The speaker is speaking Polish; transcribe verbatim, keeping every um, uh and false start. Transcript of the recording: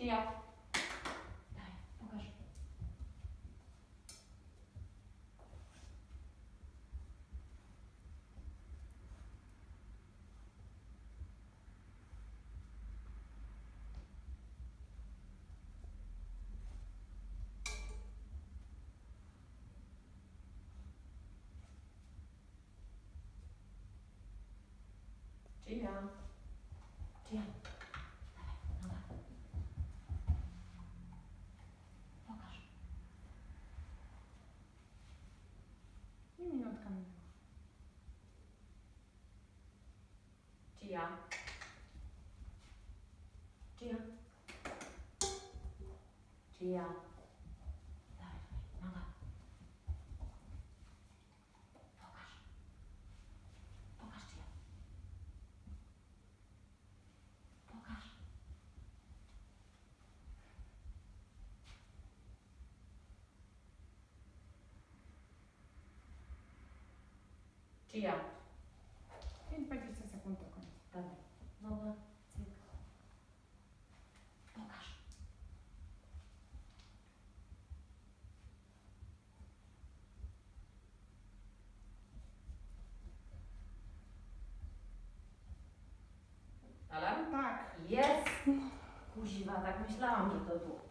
Czy ja? Daj, pokaż. Czy ja? Czy ja? Dawaj, noga. Pokaż. I minutka minęła. Czy ja? Czy ja? Czy ja? Dawaj, dawaj, noga. Pokaż. Pokaż, czy ja? Pokaż. Czy ja? I dwadzieścia sekund do końca. Dawaj, noga. Cyk. Pokaż. Alarm? Tak. Jest! Kuziwa, tak myślałam, że to tu.